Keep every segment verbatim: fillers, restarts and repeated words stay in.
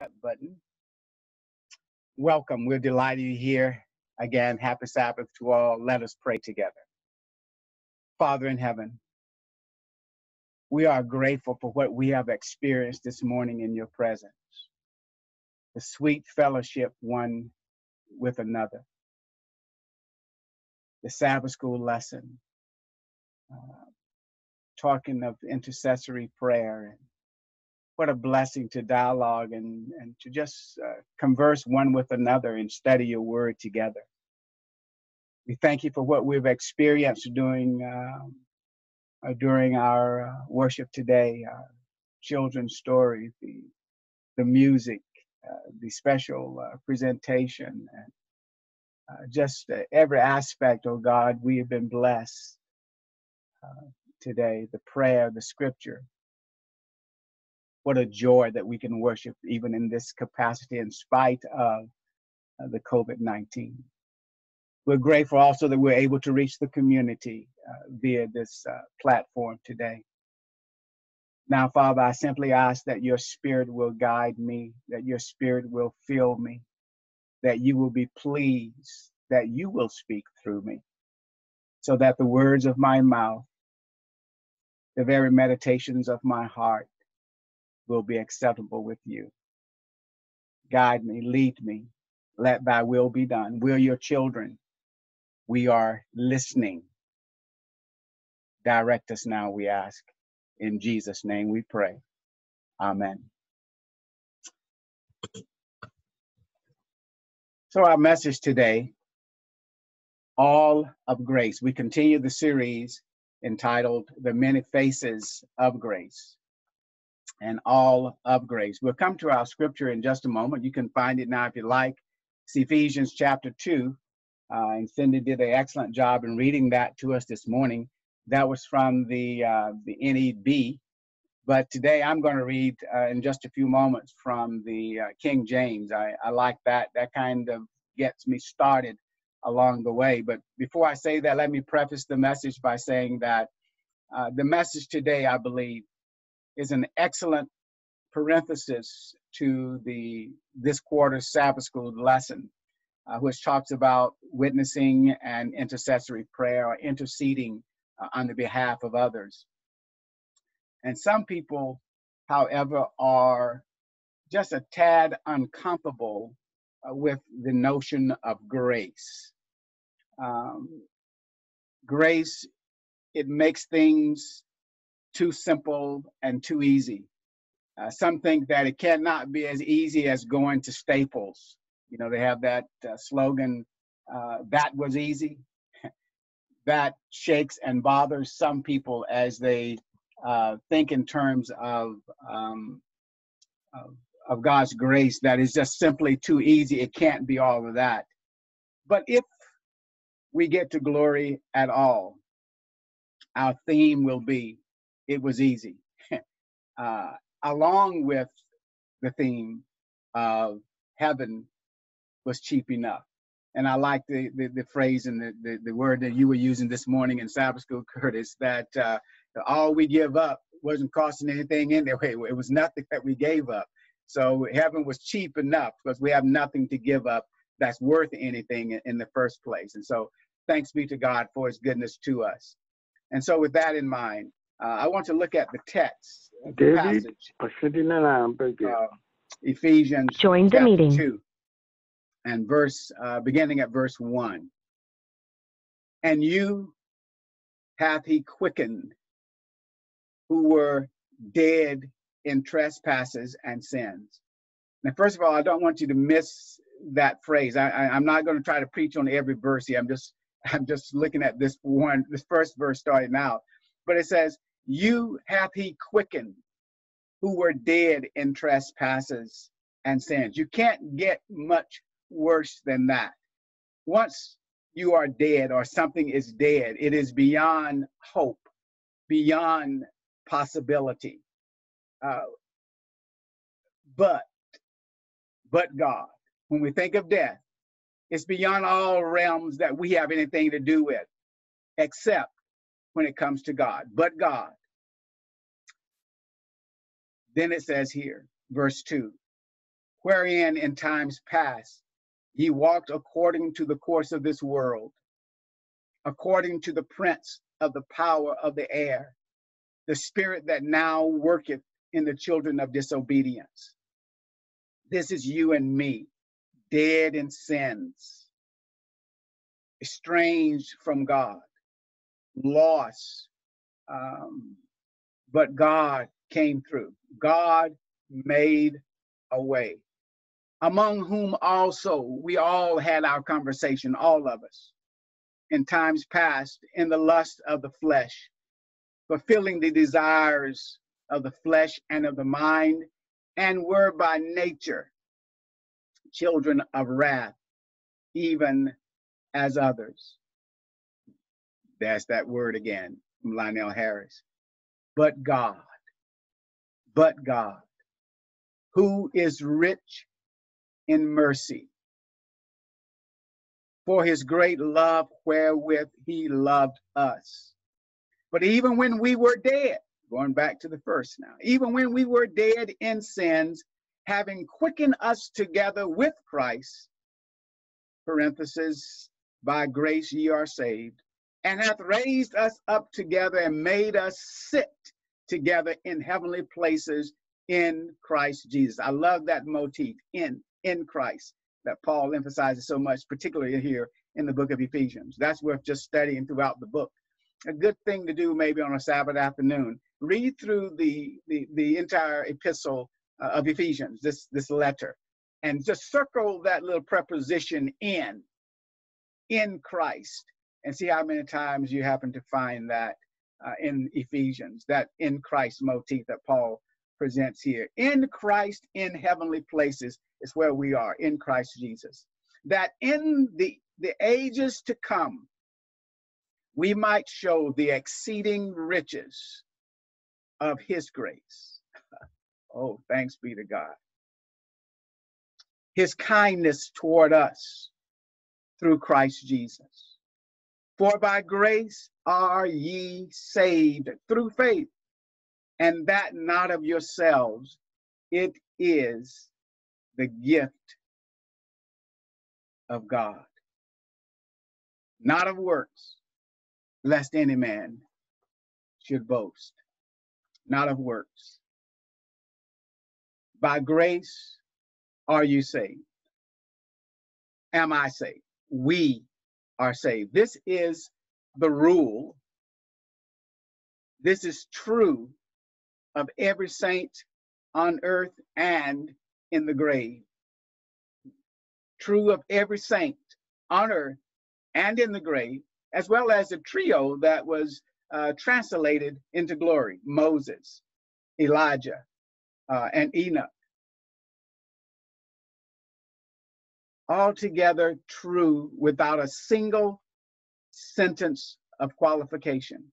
button. Welcome. We're delighted you're here. Again, happy Sabbath to all. Let us pray together. Father in heaven, we are grateful for what we have experienced this morning in your presence, the sweet fellowship one with another, the Sabbath school lesson, uh, talking of intercessory prayer. And what a blessing to dialogue and, and to just uh, converse one with another and study your word together. We thank you for what we've experienced during, uh, uh, during our uh, worship today, our children's stories, the, the music, uh, the special uh, presentation, and uh, just uh, every aspect, oh God, we have been blessed uh, today. The prayer, the scripture. What a joy that we can worship even in this capacity in spite of uh, the COVID nineteen. We're grateful also that we're able to reach the community uh, via this uh, platform today. Now, Father, I simply ask that your spirit will guide me, that your spirit will fill me, that you will be pleased, that you will speak through me, so that the words of my mouth, the very meditations of my heart will be acceptable with you. Guide me, lead me, let thy will be done. We're your children. We are listening. Direct us now, we ask. In Jesus' name we pray. Amen. So our message today, All of Grace. We continue the series entitled The Many Faces of Grace and All of Grace. We'll come to our scripture in just a moment. You can find it now if you like. It's Ephesians chapter two. Uh, and Cindy did an excellent job in reading that to us this morning. That was from the uh, the N E B. But today I'm going to read uh, in just a few moments from the uh, King James. I, I like that. That kind of gets me started along the way. But before I say that, let me preface the message by saying that uh, the message today, I believe, is an excellent parenthesis to the this quarter's Sabbath school lesson, uh, which talks about witnessing and intercessory prayer or interceding uh, on the behalf of others. And some people, however, are just a tad uncomfortable uh, with the notion of grace. Um, grace, it makes things too simple and too easy. Uh, some think that it cannot be as easy as going to Staples. You know, they have that uh, slogan, uh, that was easy. That shakes and bothers some people as they uh, think in terms of, um, of, of God's grace, that is just simply too easy. It can't be all of that. But if we get to glory at all, our theme will be, it was easy. uh, along with the theme of heaven was cheap enough. And I like the, the, the phrase and the, the, the word that you were using this morning in Sabbath school, Curtis, that uh, all we give up wasn't costing anything in there. It was nothing that we gave up. So heaven was cheap enough because we have nothing to give up that's worth anything in, in the first place. And so thanks be to God for his goodness to us. And so with that in mind, uh, I want to look at the text, the David, passage, uh, Ephesians Join the chapter meeting. two. And verse, uh, beginning at verse one. And you hath he quickened, who were dead in trespasses and sins. Now, first of all, I don't want you to miss that phrase. I, I, I'm not going to try to preach on every verse here. I'm just, I'm just looking at this one, this first verse starting out. But it says, you hath he quickened, who were dead in trespasses and sins. You can't get much worse than that. Once you are dead or something is dead, it is beyond hope, beyond possibility. Uh, but, but God, when we think of death, it's beyond all realms that we have anything to do with, except when it comes to God. But God. Then it says here, verse two, wherein in times past ye walked according to the course of this world, according to the prince of the power of the air, the spirit that now worketh in the children of disobedience. This is you and me, dead in sins, estranged from God, lost, um, but God came through. God made a way, among whom also we all had our conversation, all of us, in times past, in the lust of the flesh, fulfilling the desires of the flesh and of the mind, and were by nature children of wrath, even as others. That's that word again from Lionel Harris. But God, but God, who is rich in mercy, for his great love wherewith he loved us. But even when we were dead, going back to the first now, even when we were dead in sins, having quickened us together with Christ, parenthesis, by grace ye are saved, and hath raised us up together and made us sit together in heavenly places in Christ Jesus. I love that motif, in, in Christ, that Paul emphasizes so much, particularly here in the book of Ephesians. That's worth just studying throughout the book. A good thing to do maybe on a Sabbath afternoon. Read through the, the, the entire epistle uh, of Ephesians, this, this letter, and just circle that little preposition in, in Christ, and see how many times you happen to find that uh, in Ephesians, that in Christ motif that Paul presents here. In Christ, in heavenly places is where we are, in Christ Jesus. That in the, the ages to come, we might show the exceeding riches of his grace. Oh, thanks be to God. His kindness toward us through Christ Jesus. For by grace are ye saved through faith, and that not of yourselves, it is the gift of God, not of works, lest any man should boast. Not of works. By grace are you saved. Am I saved? We are saved. This is the rule. This is true of every saint on earth and in the grave. True of every saint on earth and in the grave, as well as the trio that was uh, translated into glory: Moses, Elijah, uh, and Enoch. Altogether true, without a single sentence of qualification.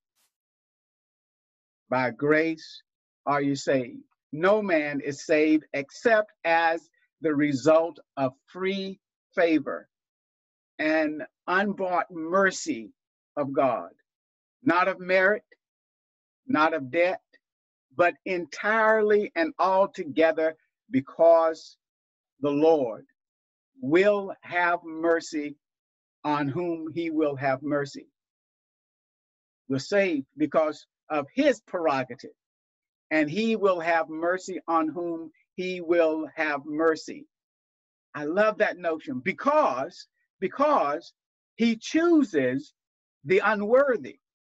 By grace are you saved. No man is saved except as the result of free favor and unbought mercy of God, not of merit, not of debt, but entirely and altogether because the Lord will have mercy on whom he will have mercy. We're saved because of his prerogative, and he will have mercy on whom he will have mercy. I love that notion, because, because he chooses the unworthy.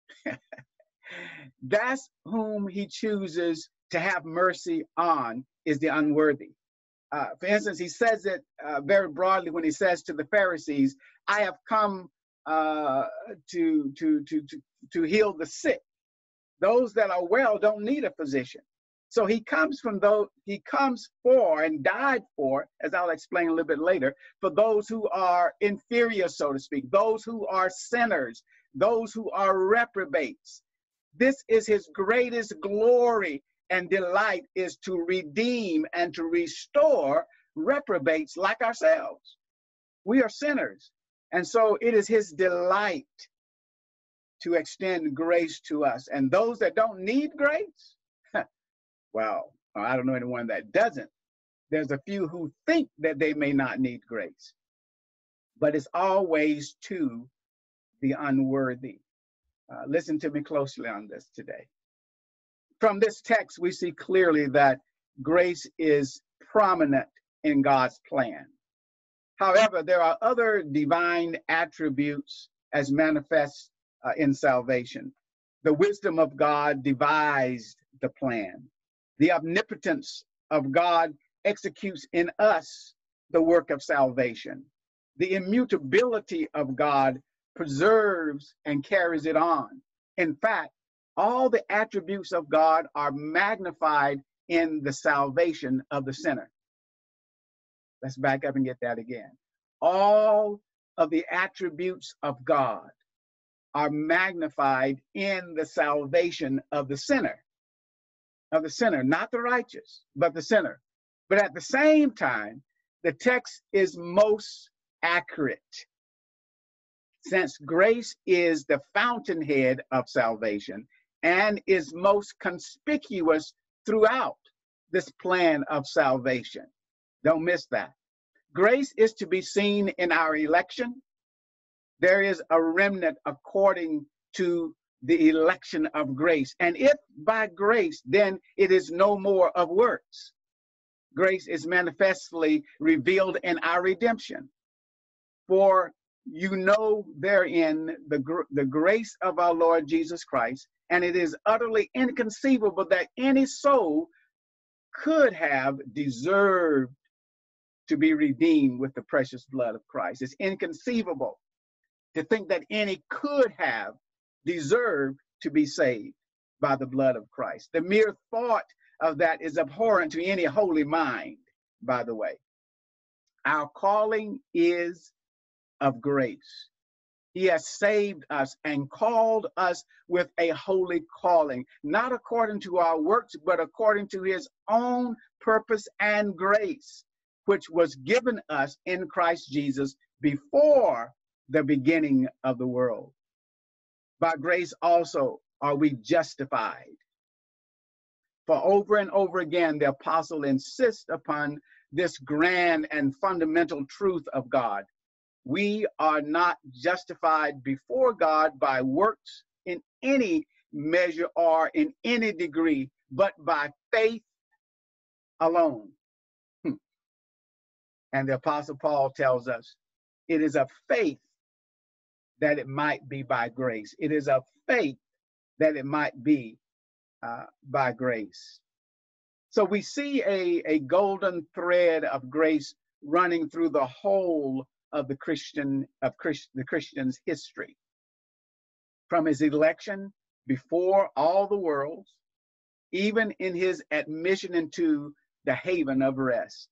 That's whom he chooses to have mercy on, is the unworthy. Uh, for instance, he says it uh, very broadly when he says to the Pharisees, I have come uh, to, to, to, to, to heal the sick. Those that are well don't need a physician. So he comes from those, he comes for and died for, as I'll explain a little bit later, for those who are inferior, so to speak, those who are sinners, those who are reprobates. This is his greatest glory and delight, is to redeem and to restore reprobates like ourselves. We are sinners. And so it is his delight to extend grace to us. And those that don't need grace, well, I don't know anyone that doesn't There's a few who think that they may not need grace, but it's always to the unworthy. Uh, listen to me closely on this today. From this text, we see clearly that grace is prominent in God's plan. However, there are other divine attributes as manifest uh, in salvation. The wisdom of God devised the plan. The omnipotence of God executes in us the work of salvation. The immutability of God preserves and carries it on. In fact, all the attributes of God are magnified in the salvation of the sinner. Let's back up and get that again. All of the attributes of God are magnified in the salvation of the sinner, of the sinner, not the righteous, but the sinner. But at the same time, the text is most accurate, since grace is the fountainhead of salvation and is most conspicuous throughout this plan of salvation. Don't miss that. Grace is to be seen in our election. There is a remnant according to the election of grace. And if by grace, then it is no more of works. Grace is manifestly revealed in our redemption. For you know therein the, gr the grace of our Lord Jesus Christ, and it is utterly inconceivable that any soul could have deserved to be redeemed with the precious blood of Christ. It's inconceivable to think that any could have deserved to be saved by the blood of Christ. The mere thought of that is abhorrent to any holy mind, by the way. Our calling is of grace. He has saved us and called us with a holy calling, not according to our works, but according to his own purpose and grace, which was given us in Christ Jesus before the beginning of the world. By grace also are we justified. For over and over again, the apostle insists upon this grand and fundamental truth of God. We are not justified before God by works in any measure or in any degree, but by faith alone. Hmm. And the Apostle Paul tells us it is of faith that it might be by grace. It is of faith that it might be uh, by grace. So we see a, a golden thread of grace running through the whole of the Christian of Christ, the Christian's history, from his election before all the worlds, even in his admission into the haven of rest.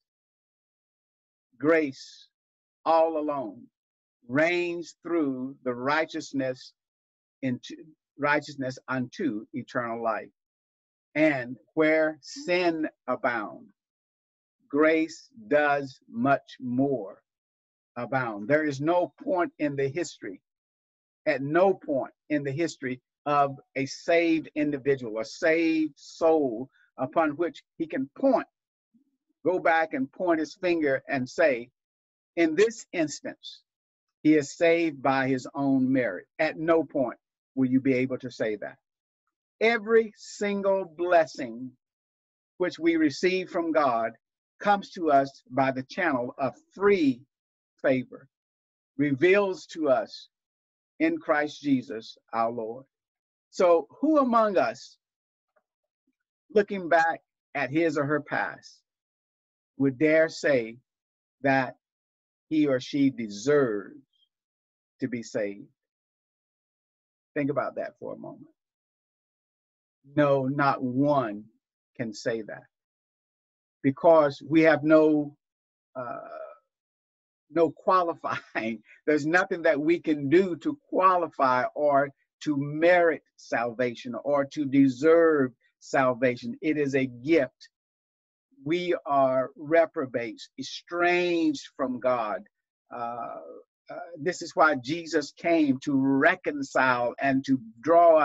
Grace all alone reigns through the righteousness into righteousness unto eternal life. And where sin abounds, grace does much more abound. There is no point in the history, at no point in the history of a saved individual, a saved soul, upon which he can point, go back and point his finger and say, in this instance, he is saved by his own merit. At no point will you be able to say that. Every single blessing which we receive from God comes to us by the channel of free favor, reveals to us in Christ Jesus our Lord. So who among us, looking back at his or her past, would dare say that he or she deserves to be saved? Think about that for a moment. No, not one can say that, because we have no uh, no qualifying. There's nothing that we can do to qualify or to merit salvation or to deserve salvation. It is a gift. We are reprobates, estranged from God. Uh, uh, this is why Jesus came, to reconcile and to draw us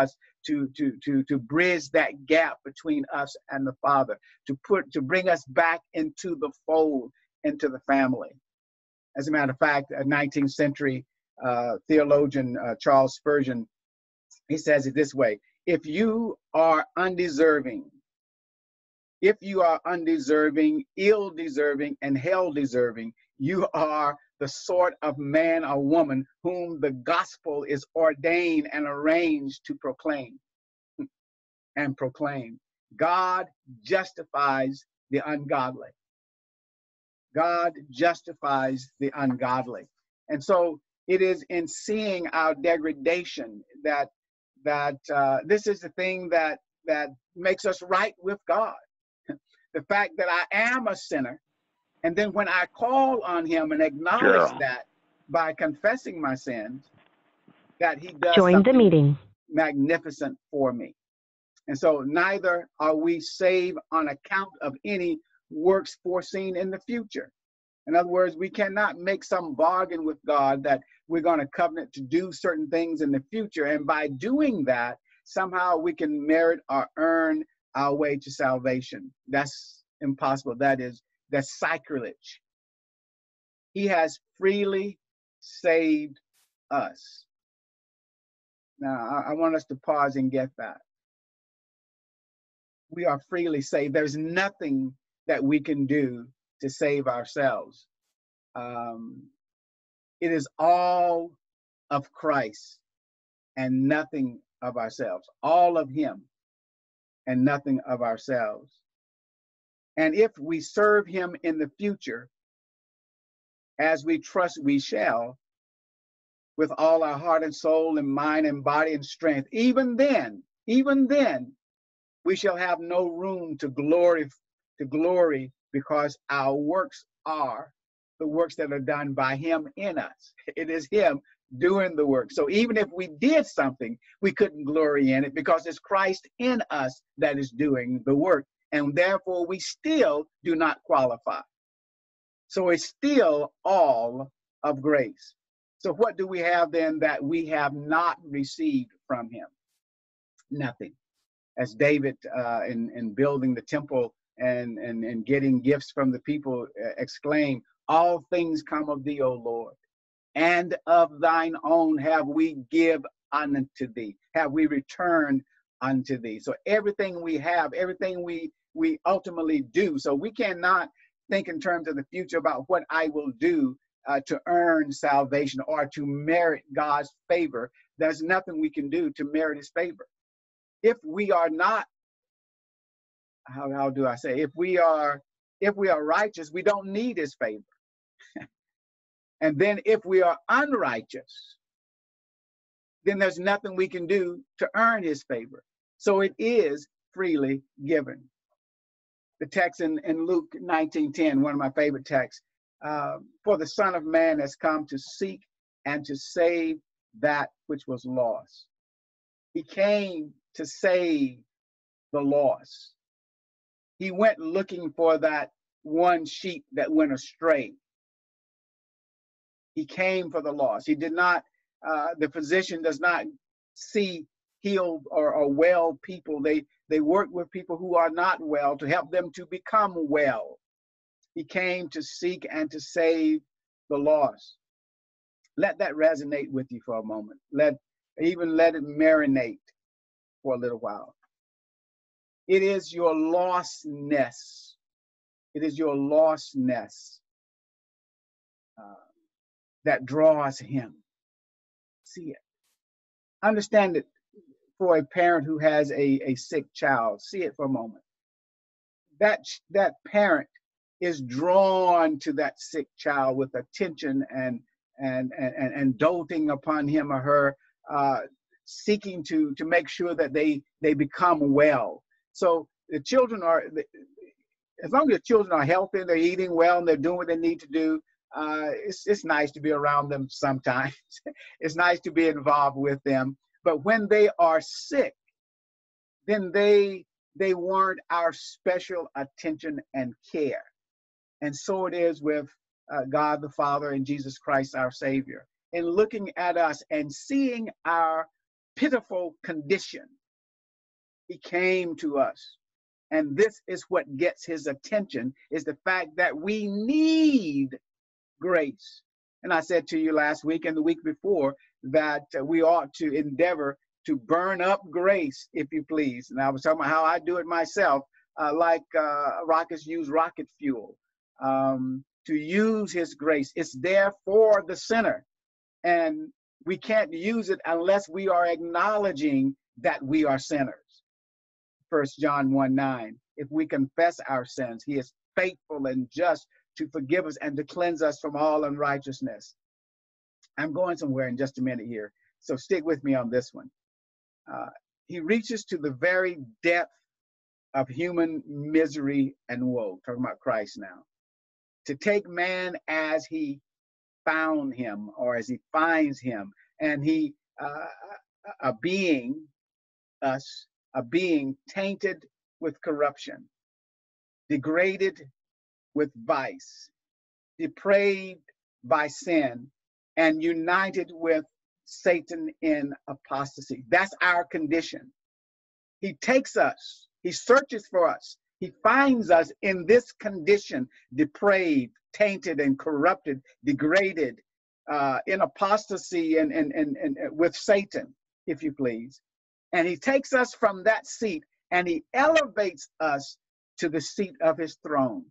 to, to, to, to bridge that gap between us and the Father, to put, to bring us back into the fold, into the family. As a matter of fact, a nineteenth century uh, theologian, uh, Charles Spurgeon, he says it this way: if you are undeserving, if you are undeserving, ill-deserving, and hell-deserving, you are the sort of man or woman whom the gospel is ordained and arranged to proclaim and proclaim. God justifies the ungodly. God justifies the ungodly. And so it is in seeing our degradation that that uh, this is the thing that that makes us right with God. The fact that I am a sinner, and then when I call on him and acknowledge Yeah. that by confessing my sins, that he does Join the something meeting. magnificent for me. And so neither are we saved on account of any works foreseen in the future. In other words, we cannot make some bargain with God that we're going to covenant to do certain things in the future. And by doing that, somehow we can merit or earn our way to salvation. That's impossible. That is, that's sacrilege. He has freely saved us. Now, I, I want us to pause and get that. We are freely saved. There's nothing that we can do to save ourselves. Um, it is all of Christ and nothing of ourselves. All of him and nothing of ourselves. And if we serve him in the future, as we trust we shall, with all our heart and soul and mind and body and strength, even then, even then, we shall have no room to glory, to glory, because our works are the works that are done by him in us. It is him doing the work. So even if we did something, we couldn't glory in it, because it's Christ in us that is doing the work. And therefore we still do not qualify. So it's still all of grace. So what do we have then that we have not received from him? Nothing. As David uh, in, in building the temple and, and, and getting gifts from the people uh, exclaimed, all things come of thee, O Lord, and of thine own have we give unto thee, have we returned unto thee. So everything we have, everything we, we ultimately do. So we cannot think in terms of the future about what I will do uh, to earn salvation or to merit God's favor. There's nothing we can do to merit his favor. If we are not, how, how do I say, if we are, if we are righteous, we don't need his favor. And then if we are unrighteous, then there's nothing we can do to earn his favor. So it is freely given. The text in, in Luke nineteen ten, one of my favorite texts, uh, for the Son of Man has come to seek and to save that which was lost. He came to save the lost. He went looking for that one sheep that went astray. He came for the lost. He did not, uh, the physician does not see healed or, or well people. They, they work with people who are not well to help them to become well. He came to seek and to save the lost. Let that resonate with you for a moment. Let, even let it marinate for a little while. It is your lostness. It is your lostness uh, that draws him. See it. Understand it for a parent who has a, a sick child. See it for a moment. That, that parent is drawn to that sick child with attention and, and, and, and doting upon him or her, uh, seeking to, to make sure that they, they become well. So the children are, as long as the children are healthy, they're eating well, and they're doing what they need to do, uh, it's, it's nice to be around them sometimes. It's nice to be involved with them. But when they are sick, then they, they warrant our special attention and care. And so it is with uh, God the Father and Jesus Christ, our Savior. In looking at us and seeing our pitiful condition, He came to us. And this is what gets his attention, is the fact that we need grace. And I said to you last week and the week before that uh, we ought to endeavor to burn up grace, if you please. And I was talking about how I do it myself, uh, like uh, rockets use rocket fuel, um, to use his grace. It's there for the sinner. And we can't use it unless we are acknowledging that we are sinners. First John one nine, if we confess our sins, he is faithful and just to forgive us and to cleanse us from all unrighteousness. I'm going somewhere in just a minute here, so stick with me on this one. Uh, he reaches to the very depth of human misery and woe, talking about Christ now, to take man as he found him or as he finds him, and he, uh, a being, us, a being tainted with corruption, degraded with vice, depraved by sin, and united with Satan in apostasy. That's our condition. He takes us, he searches for us, he finds us in this condition, depraved, tainted, and corrupted, degraded, uh, in apostasy and, and, and, and with Satan, if you please. And he takes us from that seat and he elevates us to the seat of his throne.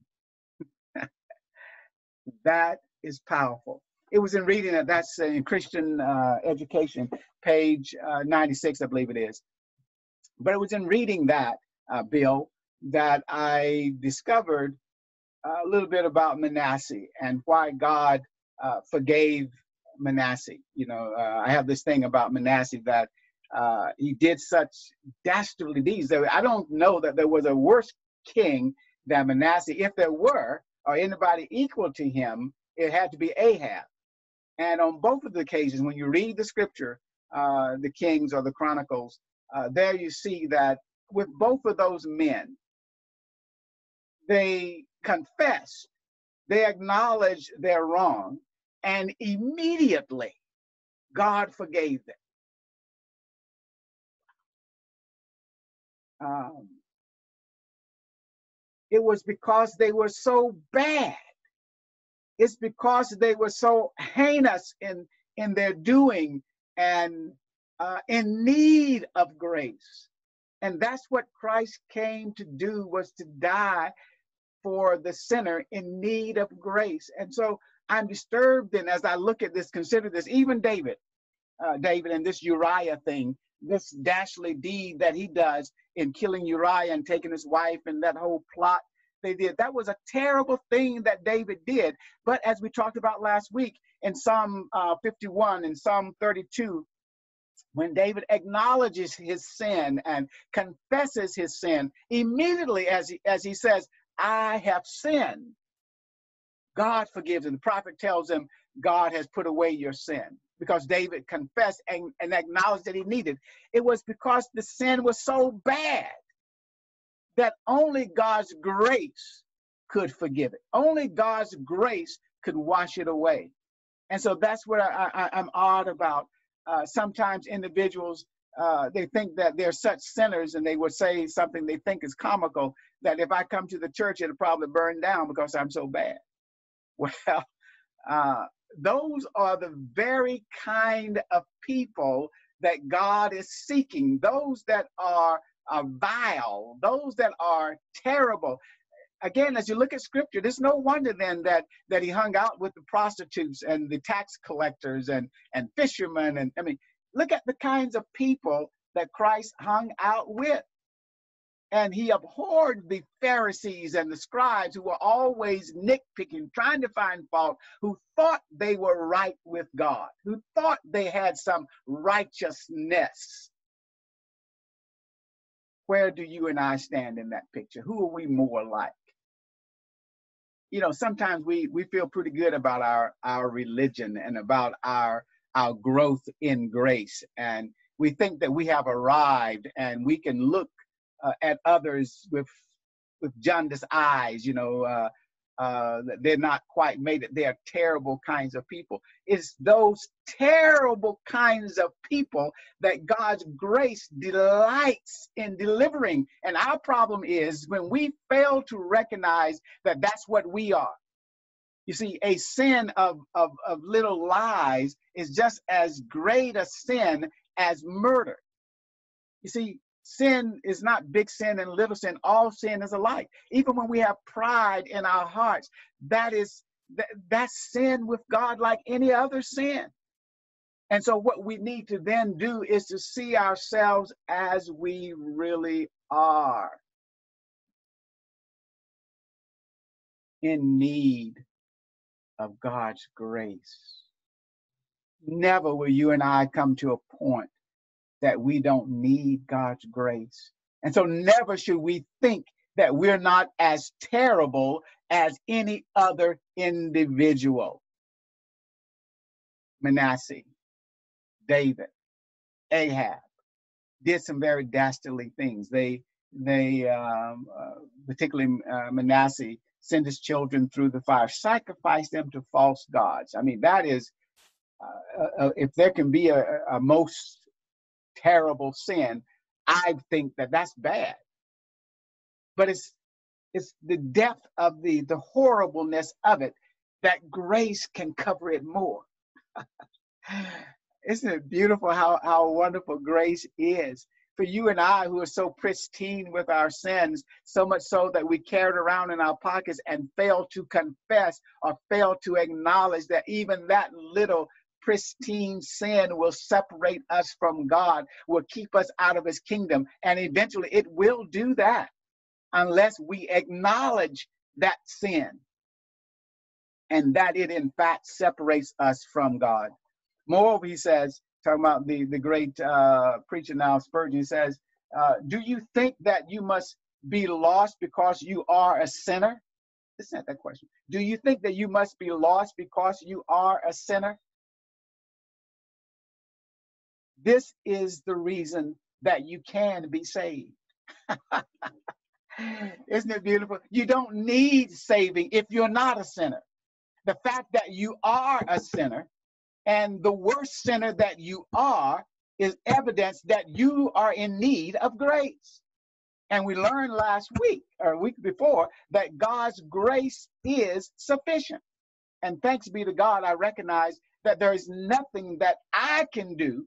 That is powerful. It was in reading that, that's in Christian uh, education, page uh, ninety-six, I believe it is. But it was in reading that, uh, Bill, that I discovered a little bit about Manasseh and why God uh, forgave Manasseh. You know, uh, I have this thing about Manasseh that uh, he did such dastardly deeds. I don't know that there was a worse king than Manasseh. If there were, or anybody equal to him, it had to be Ahab. And on both of the occasions, when you read the scripture, uh, the Kings or the Chronicles, uh, there you see that with both of those men, they confessed, they acknowledged their wrong, and immediately God forgave them. Um, it was because they were so bad. It's because they were so heinous in, in their doing and uh, in need of grace. And that's what Christ came to do, was to die for the sinner in need of grace. And so I'm disturbed, and as I look at this, consider this, even David, uh, David and this Uriah thing, this dastardly deed that he does in killing Uriah and taking his wife and that whole plot they did. That was a terrible thing that David did. But as we talked about last week in Psalm uh, fifty-one and Psalm thirty-two, when David acknowledges his sin and confesses his sin, immediately as he, as he says, I have sinned, God forgives him. The prophet tells him, God has put away your sin, because David confessed and, and acknowledged that he needed. It was because the sin was so bad that only God's grace could forgive it. Only God's grace could wash it away. And so that's what I, I, I'm odd about. Uh, sometimes individuals, uh, they think that they're such sinners, and they would say something they think is comical, that if I come to the church, it'll probably burn down because I'm so bad. Well, uh, those are the very kind of people that God is seeking, those that are are vile, those that are terrible. Again, as you look at scripture, there's no wonder then that that he hung out with the prostitutes and the tax collectors and and fishermen. And I mean, look at the kinds of people that Christ hung out with. And he abhorred the Pharisees and the scribes, who were always nitpicking, trying to find fault, who thought they were right with God, who thought they had some righteousness. Where do you and I stand in that picture? Who are we more like? You know, sometimes we, we feel pretty good about our, our religion and about our, our growth in grace. And we think that we have arrived and we can look uh, at others with, with jaundiced eyes, you know, uh, uh, they're not quite made it. They're terrible kinds of people. It's those terrible kinds of people that God's grace delights in delivering. And our problem is when we fail to recognize that that's what we are. You see, a sin of, of, of little lies is just as great a sin as murder. You see, sin is not big sin and little sin. All sin is alike. Even when we have pride in our hearts, that is that, that's sin with God like any other sin. And so what we need to then do is to see ourselves as we really are, in need of God's grace. Never will you and I come to a point that we don't need God's grace. And so never should we think that we're not as terrible as any other individual. Manasseh, David, Ahab did some very dastardly things. They, they um, uh, particularly uh, Manasseh, sent his children through the fire, sacrificed them to false gods. I mean, that is, uh, uh, if there can be a, a most terrible sin, I think that that's bad. But it's it's the depth of the the horribleness of it that grace can cover it more. Isn't it beautiful how, how wonderful grace is for you and I, who are so pristine with our sins, so much so that we carry it around in our pockets and fail to confess or fail to acknowledge that even that little pristine sin will separate us from God, will keep us out of his kingdom. And eventually it will do that unless we acknowledge that sin and that it in fact separates us from God. Moreover, he says, talking about the, the great uh, preacher now, Spurgeon, he says, uh, do you think that you must be lost because you are a sinner? Isn't that that question? Do you think that you must be lost because you are a sinner? This is the reason that you can be saved. Isn't it beautiful? You don't need saving if you're not a sinner. The fact that you are a sinner, and the worst sinner that you are, is evidence that you are in need of grace. And we learned last week or a week before that God's grace is sufficient. And thanks be to God, I recognize that there is nothing that I can do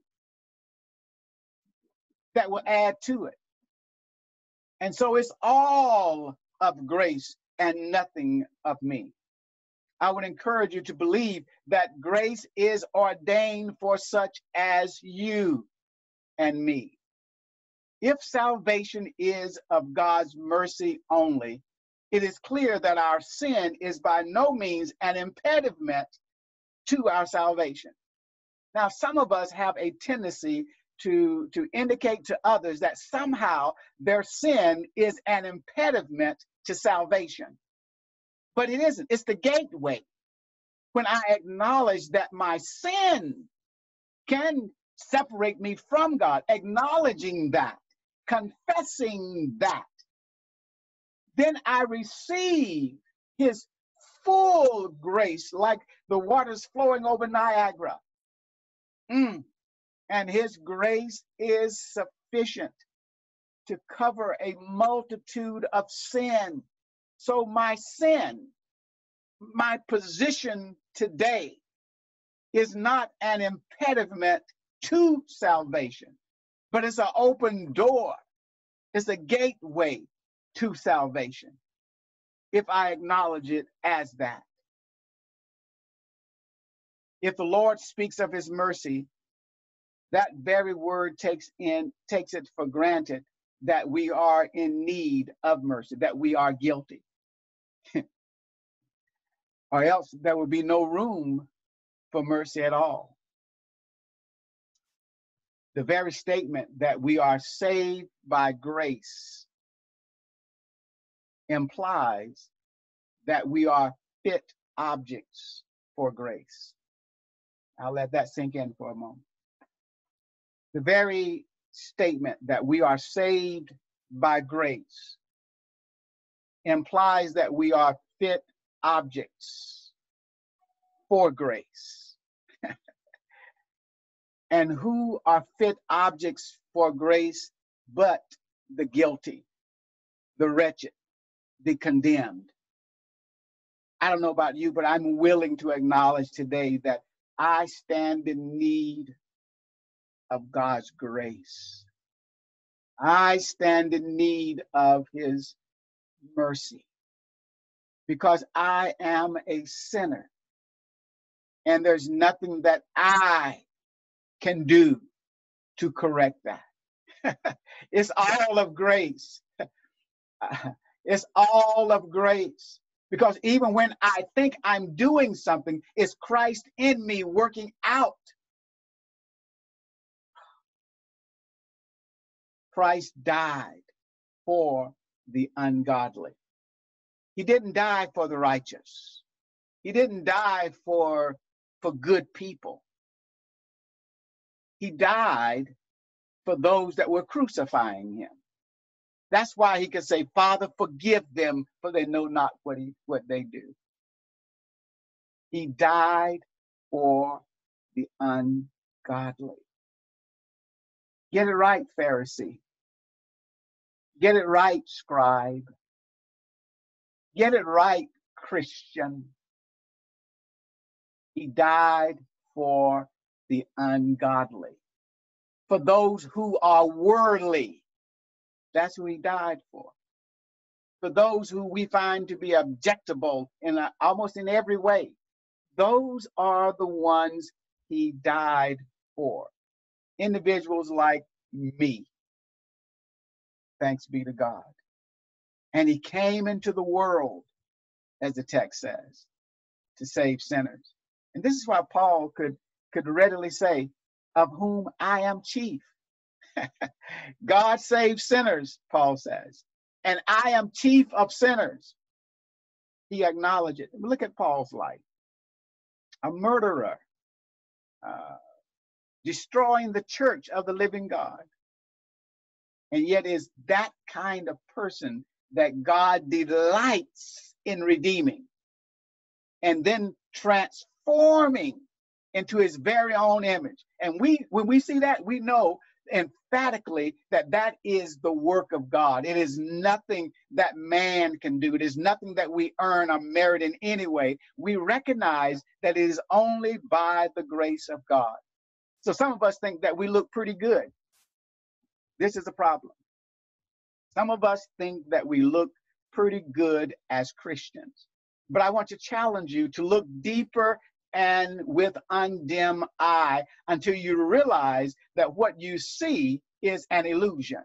that will add to it. And so it's all of grace and nothing of me. I would encourage you to believe that grace is ordained for such as you and me. If salvation is of God's mercy only, it is clear that our sin is by no means an impediment to our salvation. Now, some of us have a tendency to, to indicate to others that somehow their sin is an impediment to salvation. But it isn't. It's the gateway. When I acknowledge that my sin can separate me from God, acknowledging that, confessing that, then I receive his full grace like the waters flowing over Niagara. Mm. And his grace is sufficient to cover a multitude of sin. So my sin, my position today, is not an impediment to salvation, but it's an open door. It's a gateway to salvation, if I acknowledge it as that. If the Lord speaks of his mercy, that very word takes in takes it for granted that we are in need of mercy, that we are guilty. Or else there would be no room for mercy at all. The very statement that we are saved by grace implies that we are fit objects for grace. I'll let that sink in for a moment. The very statement that we are saved by grace implies that we are fit objects for grace. And who are fit objects for grace but the guilty, the wretched, the condemned? I don't know about you, but I'm willing to acknowledge today that I stand in need of God's grace. I stand in need of his mercy because I am a sinner and there's nothing that I can do to correct that. It's all of grace. It's all of grace. Because even when I think I'm doing something, it's Christ in me working out. Christ died for the ungodly. He didn't die for the righteous. He didn't die for, for good people. He died for those that were crucifying him. That's why he could say, Father, forgive them, for they know not what, he, what they do. He died for the ungodly. Get it right, Pharisee. Get it right, scribe. Get it right, Christian. He died for the ungodly, for those who are worldly. That's who he died for. For those who we find to be objectable in a, almost in every way. Those are the ones he died for. Individuals like me. Thanks be to God. And he came into the world, as the text says, to save sinners. And this is why Paul could, could readily say, of whom I am chief. God saves sinners, Paul says, and I am chief of sinners. He acknowledged it. Look at Paul's life. A murderer, uh, destroying the church of the living God. And yet is that kind of person that God delights in redeeming and then transforming into his very own image. And we, when we see that, we know emphatically that that is the work of God. It is nothing that man can do. It is nothing that we earn or merit in any way. We recognize that it is only by the grace of God. So some of us think that we look pretty good. This is a problem. Some of us think that we look pretty good as Christians. But I want to challenge you to look deeper and with undimmed eye until you realize that what you see is an illusion.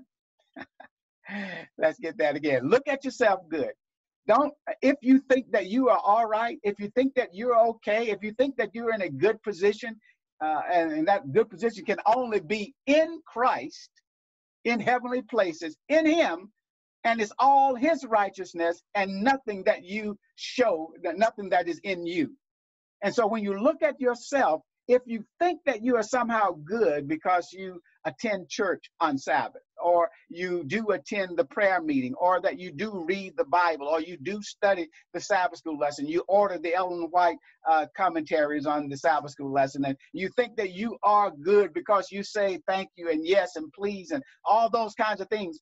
Let's get that again. Look at yourself good. Don't, if you think that you are all right, if you think that you're okay, if you think that you're in a good position, uh, and, and that good position can only be in Christ, in heavenly places, in him, and it's all his righteousness and nothing that you show, that nothing that is in you. And so when you look at yourself, if you think that you are somehow good because you attend church on Sabbath, or you do attend the prayer meeting, or that you do read the Bible, or you do study the Sabbath school lesson, you order the Ellen White uh, commentaries on the Sabbath school lesson, and you think that you are good because you say thank you and yes and please and all those kinds of things,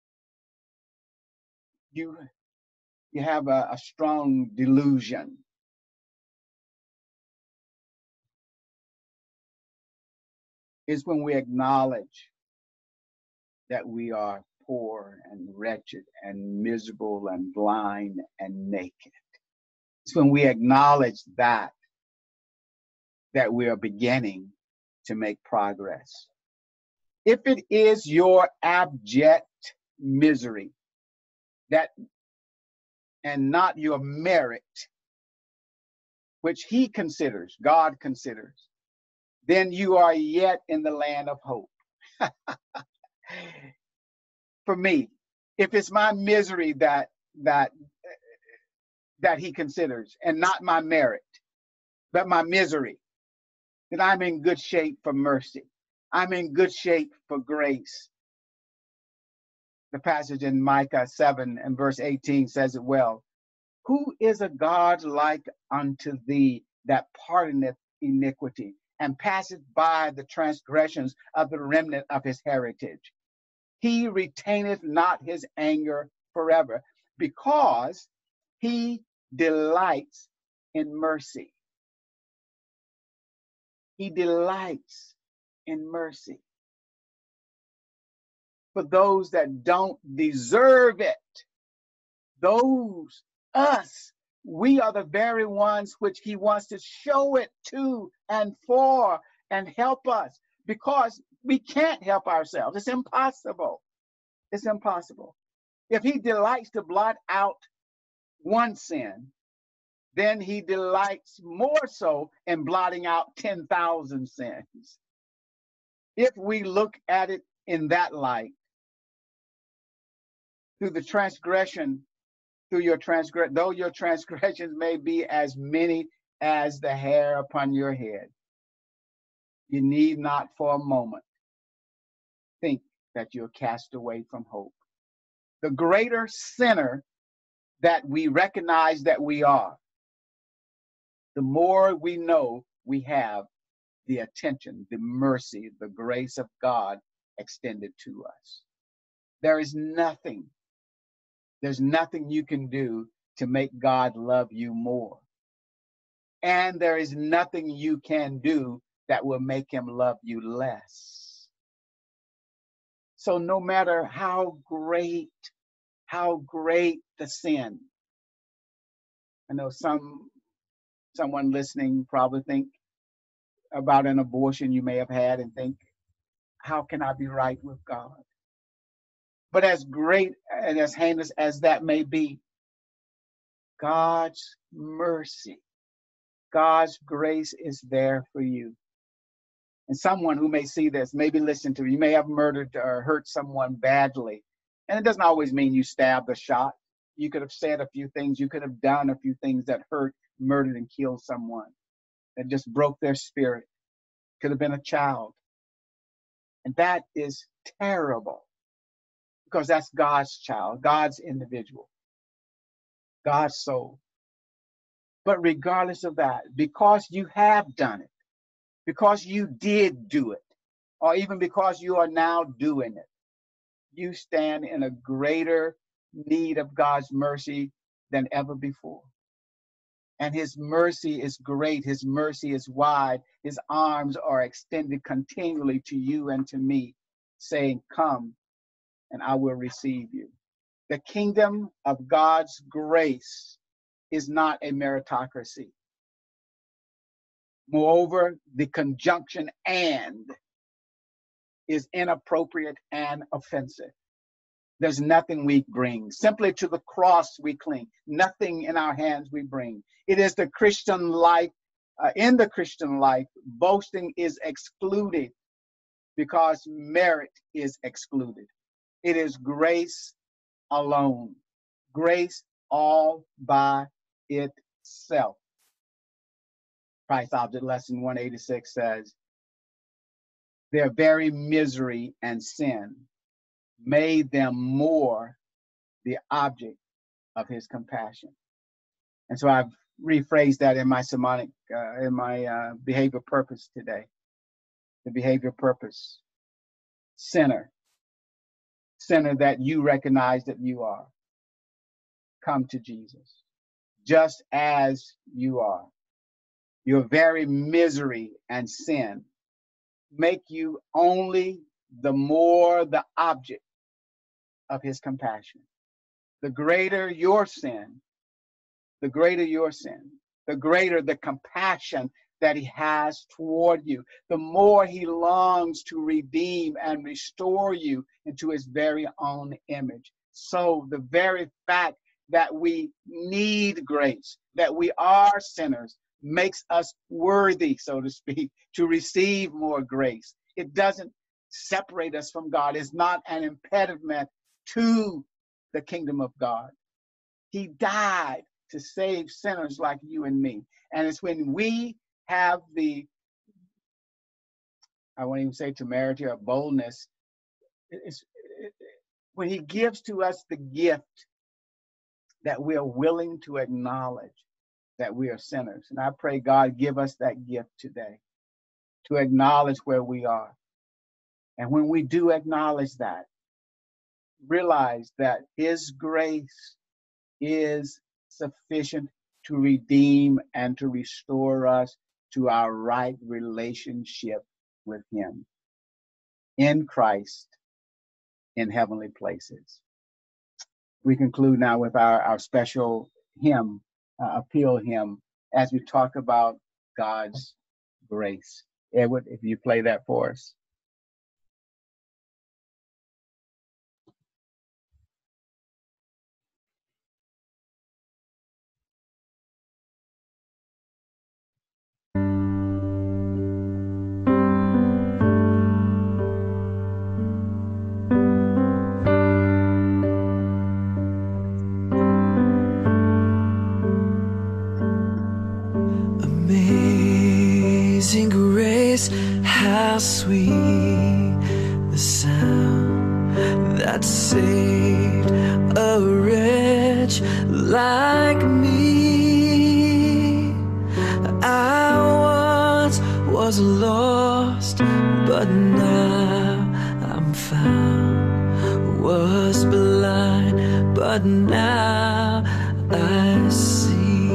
you, you have a, a strong delusion. Is when we acknowledge that we are poor and wretched and miserable and blind and naked. It's when we acknowledge that, that we are beginning to make progress. If it is your abject misery that, and not your merit, which he considers, God considers, then you are yet in the land of hope. For me, if it's my misery that that that he considers and not my merit, but my misery, then I'm in good shape for mercy. I'm in good shape for grace. The passage in Micah seven and verse eighteen says it well. Who is a God like unto thee, that pardoneth iniquity, and passeth by the transgressions of the remnant of his heritage? He retaineth not his anger forever, because he delights in mercy. He delights in mercy for those that don't deserve it. Those, us, we are the very ones which he wants to show it to and for and help us, because we can't help ourselves. It's impossible. It's impossible. If he delights to blot out one sin, then he delights more so in blotting out ten thousand sins. If we look at it in that light, through the transgression, through your transgression, though your transgressions may be as many as the hair upon your head, you need not for a moment think that you're cast away from hope. The greater sinner that we recognize that we are, the more we know we have the attention, the mercy, the grace of God extended to us. There is nothing, there's nothing you can do to make God love you more. And there is nothing you can do that will make him love you less. So no matter how great, how great the sin, I know some someone listening probably think about an abortion you may have had and think, how can I be right with God? But as great and as heinous as that may be, God's mercy, God's grace is there for you. And someone who may see this, maybe listen to you, you may have murdered or hurt someone badly. And it doesn't always mean you stabbed or shot. You could have said a few things, you could have done a few things that hurt, murdered, and killed someone, that just broke their spirit. Could have been a child. And that is terrible, because that's God's child, God's individual, God's soul. But regardless of that, because you have done it, because you did do it, or even because you are now doing it, you stand in a greater need of God's mercy than ever before. And his mercy is great. His mercy is wide. His arms are extended continually to you and to me, saying, come and I will receive you. The kingdom of God's grace is not a meritocracy. Moreover, the conjunction and is inappropriate and offensive. There's nothing we bring. Simply to the cross we cling. Nothing in our hands we bring. It is the Christian life. Uh, in the Christian life, boasting is excluded because merit is excluded. It is grace alone. Grace all by itself. Christ Object Lesson one eighty-six says, their very misery and sin made them more the object of his compassion. And so I've rephrased that in my sermonic, uh, in my uh, behavior purpose today. The behavior purpose. Sinner. Sinner that you recognize that you are. Come to Jesus. Just as you are. Your very misery and sin make you only the more the object of his compassion. The greater your sin, the greater your sin, the greater the compassion that he has toward you, the more he longs to redeem and restore you into his very own image. So the very fact that we need grace, that we are sinners, makes us worthy, so to speak, to receive more grace. It doesn't separate us from God. It's not an impediment to the kingdom of God. He died to save sinners like you and me. And it's when we have the, I won't even say temerity or boldness, it's, it, when he gives to us the gift, that we are willing to acknowledge that we are sinners. And I pray, God, give us that gift today to acknowledge where we are. And when we do acknowledge that, realize that His grace is sufficient to redeem and to restore us to our right relationship with Him in Christ in heavenly places. We conclude now with our, our special hymn, uh, appeal hymn, as we talk about God's grace. Edward, if you play that for us. Amazing grace, how sweet the sound that saved a wretch like me. I once was lost, but now I'm found. Was blind, but now I see.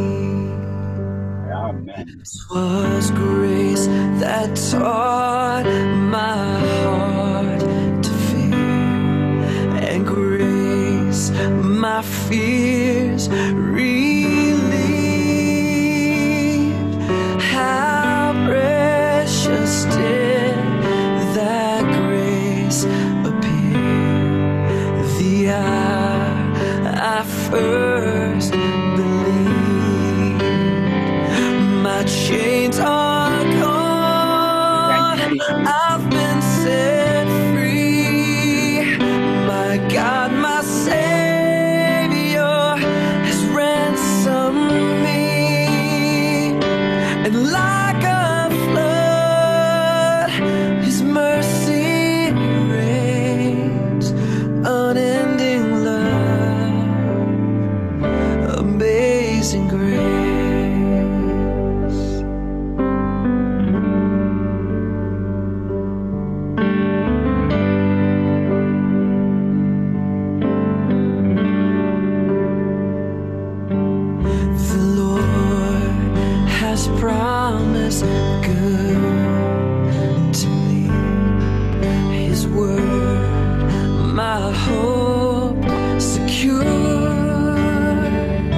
This was grace that taught my heart to fear, and grace my fears relieved. How precious did that grace appear the hour I first believed. My chains are gone, I've been set free. My God, my Savior has ransomed me. And like a flood, His mercy reigns, unending love, amazing grace. Promise good to me. His word, my hope secure.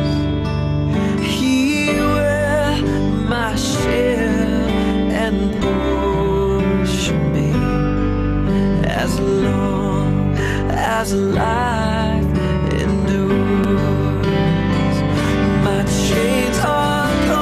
He will my share and portion be, as long as life endures. My chains are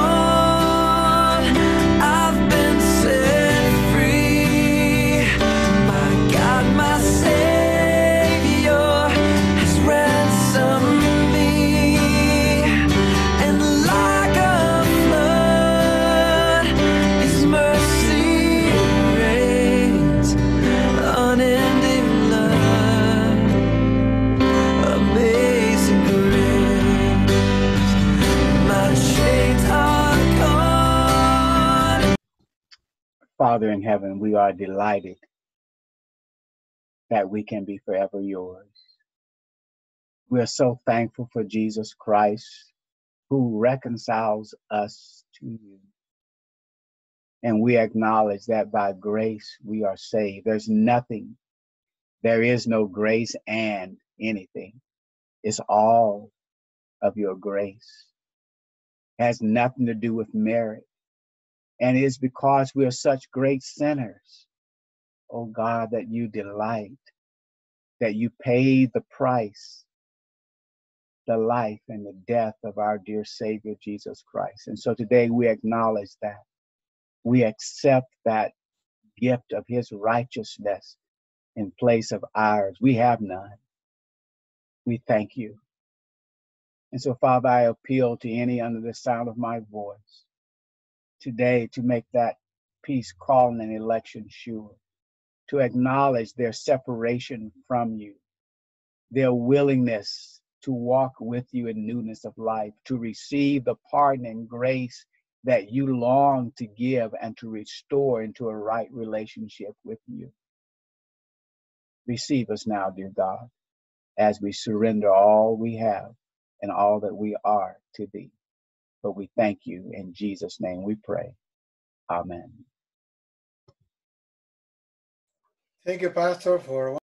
Father in heaven, we are delighted that we can be forever yours. We are so thankful for Jesus Christ, who reconciles us to you. And we acknowledge that by grace we are saved. There's nothing, there is no grace and anything. It's all of your grace. It has nothing to do with merit. And it is because we are such great sinners, oh God, that you delight, that you paid the price, the life and the death of our dear Savior, Jesus Christ. And so today we acknowledge that. We accept that gift of His righteousness in place of ours. We have none. We thank you. And so, Father, I appeal to any under the sound of my voice today to make that peace calling and election sure, to acknowledge their separation from you, their willingness to walk with you in newness of life, to receive the pardon and grace that you long to give and to restore into a right relationship with you. Receive us now, dear God, as we surrender all we have and all that we are to thee. But we thank you. In Jesus' name we pray. Amen. Thank you, Pastor, for